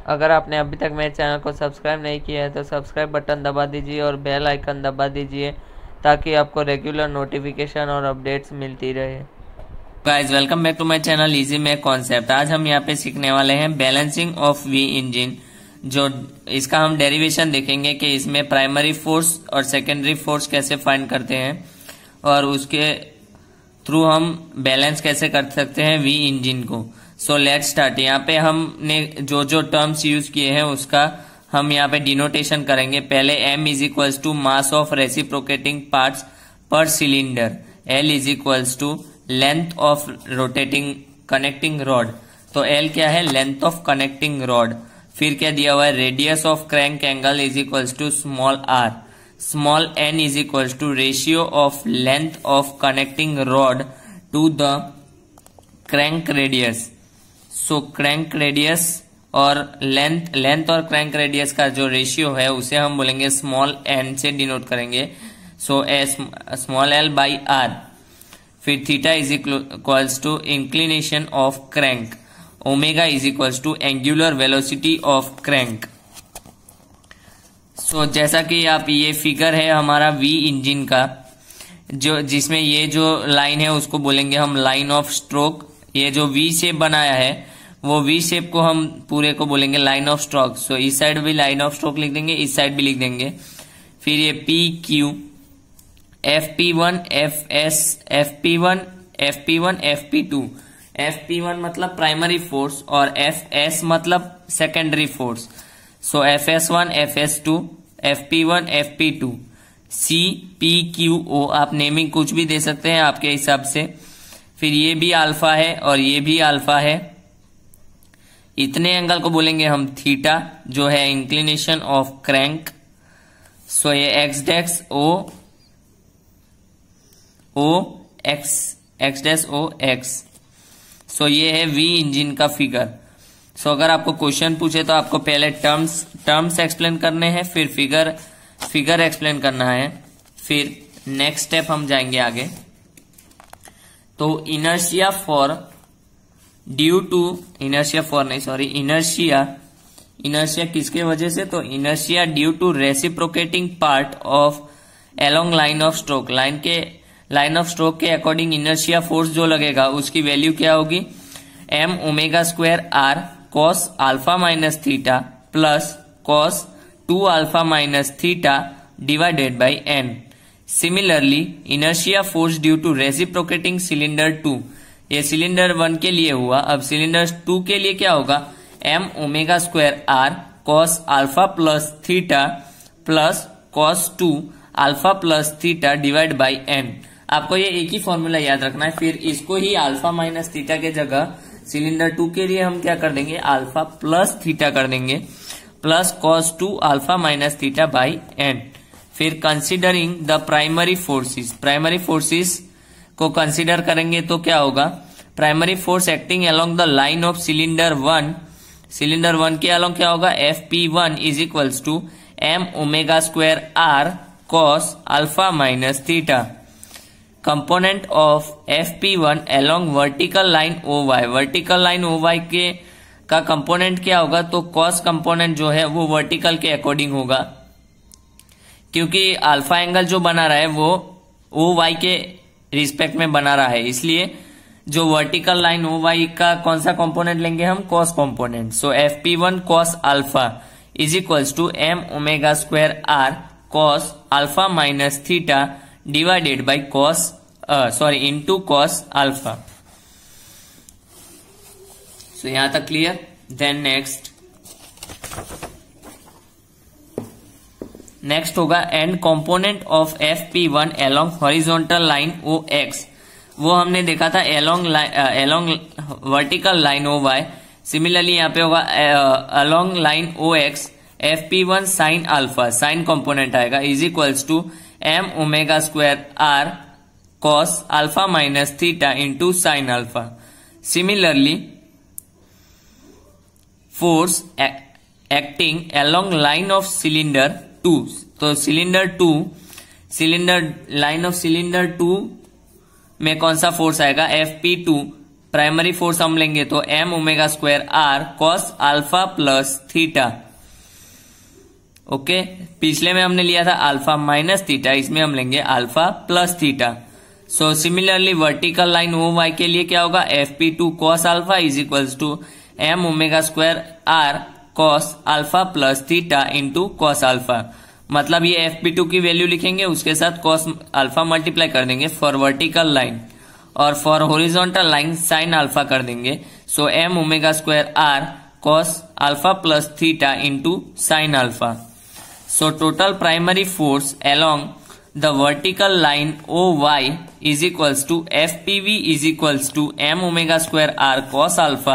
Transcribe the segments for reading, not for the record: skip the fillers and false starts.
अगर आपने अभी तक मेरे चैनल को सब्सक्राइब नहीं किया है तो सब्सक्राइब बटन दबा दीजिए और बेल आइकन दबा दीजिए ताकि आपको रेगुलर नोटिफिकेशन और अपडेट्स मिलती रहे। Guys welcome back to my channel easy math concept. आज हम यहाँ पे सीखने वाले हैं बैलेंसिंग ऑफ वी इंजन। जो इसका हम डेरिवेशन देखेंगे कि इसमें प्राइमरी फोर्स और सेकेंडरी फोर्स कैसे फाइंड करते हैं और उसके थ्रू हम बैलेंस कैसे कर सकते हैं वी इंजन को। So let's start. यहाँ पे हमने जो जो टर्म्स यूज किए हैं उसका हम यहाँ पे डिनोटेशन करेंगे। पहले m is equals to mass of reciprocating parts per cylinder, l is equals to length of rotating connecting rod. तो l क्या है? Length of connecting rod. फिर क्या दिया हुआ है? Radius of crank angle is equals to small r। Small n is equals to ratio of length of connecting rod to the crank radius. So crank radius और length और crank radius का जो ratio है उसे हम बोलेंगे small n से denote करेंगे। So small l by r। फिर theta is equals to inclination of crank. Omega is equals to angular velocity of crank. So जैसा कि आप ये फिगर है हमारा वी इंजन का, जो जिसमें ये जो लाइन है उसको बोलेंगे हम लाइन ऑफ स्ट्रोक। ये जो वी शेप बनाया है वो वी शेप को हम पूरे को बोलेंगे लाइन ऑफ स्ट्रोक। सो इस साइड भी लाइन ऑफ स्ट्रोक लिख देंगे, इस साइड भी लिख देंगे। फिर ये P Q, FP1 FS, FP1 FP1 FP2। FP1 मतलब प्राइमरी फोर्स और FS मतलब secondary force. So FS1 FS2 FP1 FP2। C P Q O आप नेमिंग कुछ भी दे सकते हैं आपके हिसाब से। फिर ये भी अल्फा है और ये भी अल्फा है। इतने एंगल को बोलेंगे हम थीटा, जो है इंक्लिनेशन ऑफ क्रैंक। सो ये X dash X dash O X. So ये है वी इंजन का फिगर। सो अगर आपको क्वेश्चन पूछे तो आपको पहले टर्म्स एक्सप्लेन करने हैं, फिर फिगर एक्सप्लेन करना है, फिर नेक्स्ट स्टेप हम जाएंगे आगे। तो इनर्शिया किसके वजह से? तो inertia due to reciprocating part of along line of stroke. Line of stroke के अकॉर्डिंग इनर्शिया फोर्स जो लगेगा उसकी वैल्यू क्या होगी? m omega square r cos alpha minus theta plus cos 2 alpha minus theta divided by n। Similarly inertia force due to reciprocating cylinder 2, ये cylinder 1 के लिए हुआ। अब सिलेंडर 2 के लिए क्या होगा? m omega square r cos alpha plus theta plus cos 2 alpha plus theta divide by n। आपको ये एक ही फॉर्मूला याद रखना है। फिर इसको ही अल्फा माइनस थीटा के जगह सिलेंडर 2 के लिए हम क्या कर देंगे? अल्फा प्लस थीटा कर देंगे plus cos 2 alpha minus theta by n। फिर कंसिडरिंग द प्राइमरी फोर्सेस को कंसिडर करेंगे तो क्या होगा? Primary force acting along the line of cylinder 1 के अलोंग क्या होगा? FP1 is equals to m omega square r cos alpha minus theta. Component of FP1 along vertical line OY। Vertical line OY के का component क्या होगा? तो cos component जो है वो वर्टिकल के अकॉर्डिंग होगा, क्योंकि अल्फा एंगल जो बना रहा है वो OY के रिस्पेक्ट में बना रहा है, इसलिए जो वर्टिकल लाइन OY का कौन सा कंपोनेंट लेंगे हम? cos component. So FP1 cos alpha is equals to m omega square r cos alpha minus theta divided by into cos alpha. So यहां तक क्लियर। देन नेक्स्ट होगा and component of FP1 along horizontal line OX। वो हमने देखा था along vertical line OY। Similarly यहाँ पे होगा along line OX FP1 sine alpha, sine component आएगा is equals to m omega square r cos alpha minus theta into sine alpha. Similarly force acting along line of cylinder 2। तो line of cylinder 2 में कौन सा force आएगा? FP2 primary force हम लेंगे तो m omega square r cos alpha plus theta. Okay, पिछले में हमने लिया था अल्फा माइनस थीटा, इसमें हम लेंगे alpha plus theta. So similarly vertical line O Y के लिए क्या होगा, FP2 cos alpha is equals to m omega square r cos alpha plus theta into cos alpha. मतलब ये FP2 की वैल्यू लिखेंगे, उसके साथ cos अल्फा मल्टीप्लाई कर देंगे फॉर वर्टिकल लाइन, और for horizontal line sine alpha कर देंगे। So m omega square r cos alpha plus theta into sine alpha. So total primary force along the vertical line OY is equals to FPV is equals to m omega square r cos alpha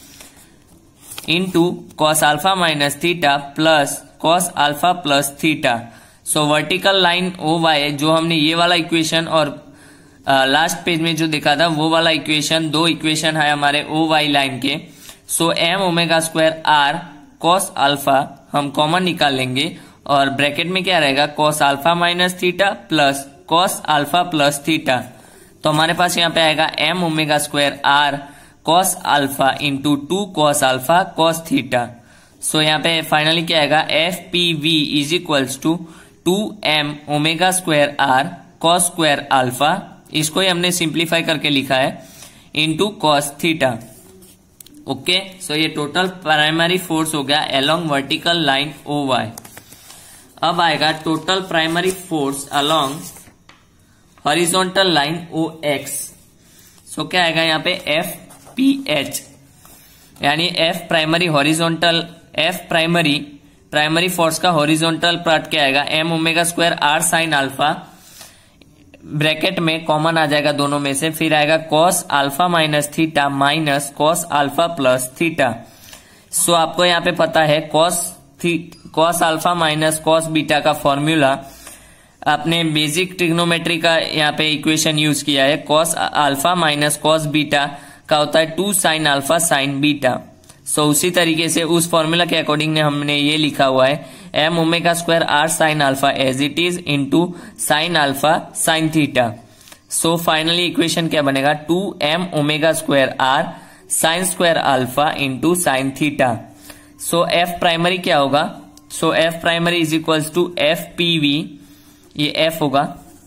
into cos alpha minus theta plus cos alpha plus theta। so vertical line OY जो हमने ये वाला equation और last page में जो देखा था वो वाला इक्वेशन, दो इक्वेशन है हमारे OY लाइन के। So m omega square r cos alpha हम कॉमन निकाल लेंगे और ब्रैकेट में क्या रहेगा, cos alpha minus theta plus cos alpha plus theta. तो हमारे पास यहाँ पे आएगा m omega square r cos alpha into 2 cos alpha cos theta. So यहाँ पे फाइनली क्या आएगा, FPV is equals to 2m omega square r cos square alpha, इसको ही हमने सिंप्लीफाई करके लिखा है, into cos theta. Okay, so ये टोटल प्राइमरी फोर्स हो गया अलोंग वर्टिकल लाइन OY। अब आएगा total primary force along horizontal line OX। So क्या आएगा यहाँ पे FPH, यानी F primary horizontal, F primary force का हॉरिजॉन्टल पार्ट क्या आएगा, m omega square r sine alpha, bracket में कॉमन आ जाएगा दोनों में से, फिर आएगा cos alpha minus theta minus cos alpha plus theta. So आपको यहाँ पे पता है cos alpha minus cos beta का फॉर्मूला, आपने बेसिक ट्रिग्नोमेट्री का यहाँ पे इक्वेशन यूज किया है। cos alpha minus cos beta का होता है 2 sine alpha sine beta. So उसी तरीके से उस फॉर्मूला के अकॉर्डिंग ने हमने ये लिखा हुआ है m omega square r sine alpha as it is into sine alpha sine theta. So finally equation क्या बनेगा, 2m omega square r sine square alpha into sine theta. So f primary क्या होगा, so f primary is equals to FPV, ये f होगा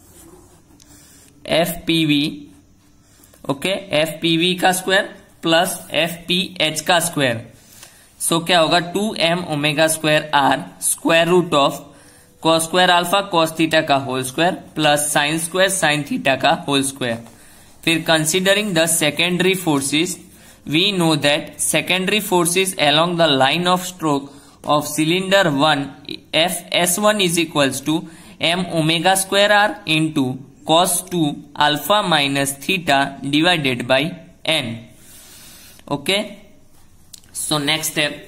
FPV, okay, FPV का square plus FPH का square. So क्या होगा, 2m omega square r square root of cos square alpha cos theta का whole square plus sine square sine theta का whole square. फिर considering the secondary forces, we know that secondary forces along the line of stroke of cylinder 1 FS1 is equals to m omega square r into cos 2 alpha minus theta divided by n। okay, so next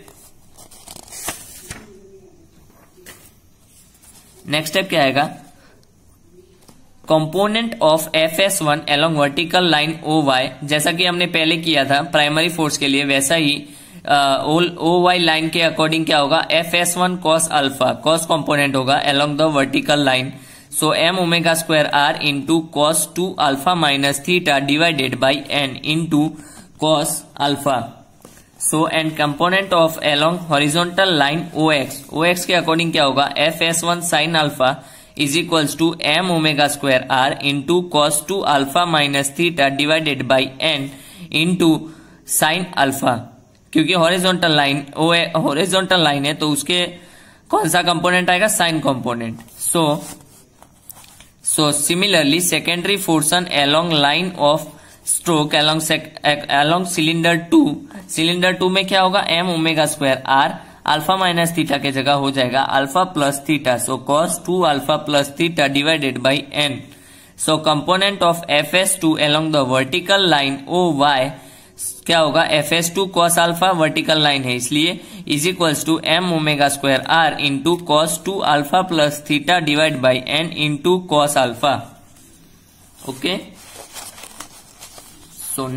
step क्या आएगा, component of FS1 along vertical line OY, जैसा कि हमने पहले किया था primary force के लिए, वैसा ही OY लाइन के अकॉर्डिंग क्या होगा, FS1 cos alpha, cos component होगा along the vertical line. So m omega square r into cos 2 alpha minus theta divided by n into cos alpha. So and component of along horizontal line OX के according क्या होगा, FS1 sine alpha is equals to m omega square r into cos 2 alpha minus theta divided by n into sine alpha. क्योंकि horizontal line है तो उसके कौन सा component आएगा, sine component. So similarly secondary forces along line of stroke along cylinder 2 में क्या होगा, m omega square r alpha minus theta के जगह हो जाएगा alpha plus theta. So cos 2 alpha plus theta divided by n। So component of FS2 along the vertical line OY क्या होगा, FS2 cos alpha vertical line है इसलिए is equals to m omega square r into cos 2 alpha plus theta divide by n into cos alpha. Okay, so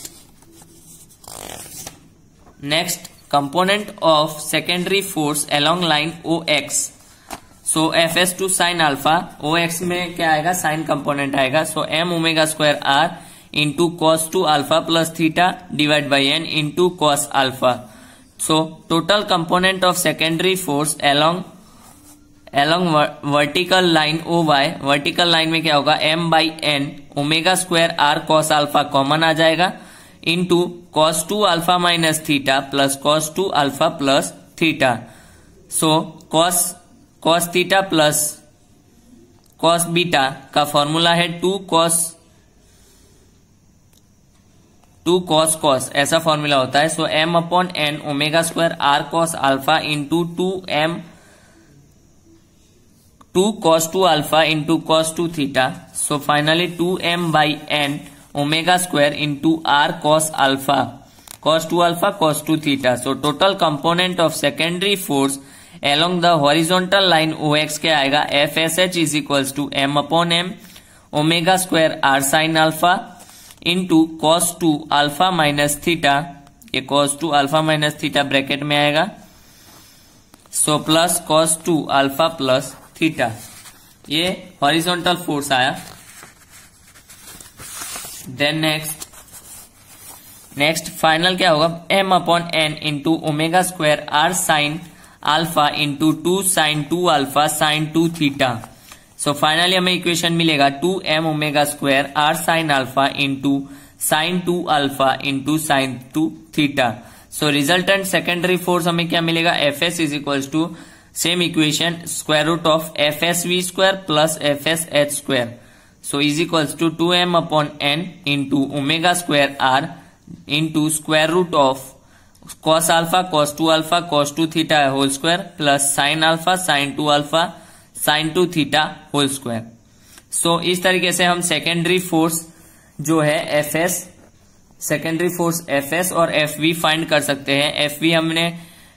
next component of secondary force along line OX। सो FS2 sin alpha, OX में क्या आएगा, sine component आएगा। So m omega square r into cos 2 alpha plus theta divided by n into cos alpha. So total component of secondary force along vertical line OY, vertical line में क्या होगा, m by N omega square r cos alpha common आ जाएगा into cos 2 alpha minus theta plus cos 2 alpha plus theta. So cos theta plus cos beta का formula है 2 cos ऐसा formula होता है. So m upon N omega square r cos alpha into 2 cos 2 alpha into cos 2 theta. So finally 2m by n omega square into r cos 2 alpha cos 2 theta. So total component of secondary force along the horizontal line OX क्या आएगा, FSH is equals to m upon m omega square r sin alpha into cos 2 alpha minus theta. ये cos 2 alpha minus theta bracket में आएगा. So plus cos 2 alpha plus theta. ये horizontal force आया. Then next final क्या होगा, m upon N into omega square r sine alpha into 2 sine 2 alpha sine 2 theta. So finally हमें equation मिलेगा 2m omega square r sine alpha into sine 2 alpha into sine 2 theta. So resultant secondary force हमें क्या मिलेगा, Fs is equals to same equation square root of FSV square plus FSH square. So is equals to 2m upon n into omega square r into square root of cos alpha cos 2 alpha cos 2 theta whole square plus sine alpha sine 2 alpha sine 2 theta whole square. So इस तरीके से हम secondary force जो है secondary force FS और FV find कर सकते हैं. FV हमने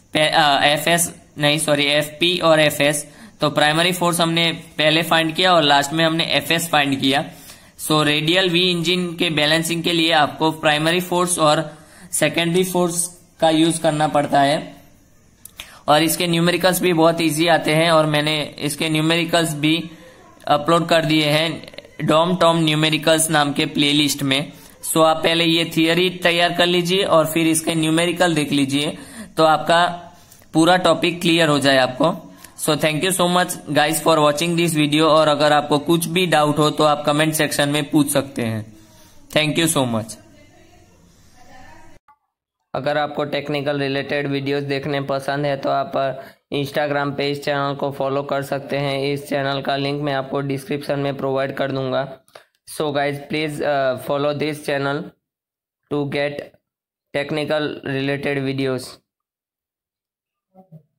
FP और FS तो प्राइमरी फोर्स हमने पहले फाइंड किया और लास्ट में हमने FS फाइंड किया. सो रेडियल V इंजन के बैलेंसिंग के लिए आपको प्राइमरी फोर्स और सेकेंडरी फोर्स का यूज करना पड़ता है और इसके न्यूमेरिकल्स भी बहुत इजी आते हैं और मैंने इसके न्यूमेरिकल्स भी अपलोड कर दिए हैं डॉम टॉम न्यूमेरिकल्स नाम के प्लेलिस्ट में. सो आप पहले ये थियरी तैयार कर लीजिए और फिर इसके न्यूमेरिकल देख लीजिए तो आपका पूरा टॉपिक क्लियर हो जाए आपको. So thank you so much guys for watching this video और अगर आपको कुछ भी डाउट हो तो आप कमेंट सेक्शन में पूछ सकते हैं. Thank you so much. अगर आपको टेक्निकल रिलेटेड वीडियोस देखने पसंद है तो आप इंस्टाग्राम पे इस चैनल को फॉलो कर सकते हैं. इस चैनल का लिंक मैं आपको डिस्क्रिप्शन में प्रोवाइड कर दूंगा. So guys please follow this channel to get technical related videos.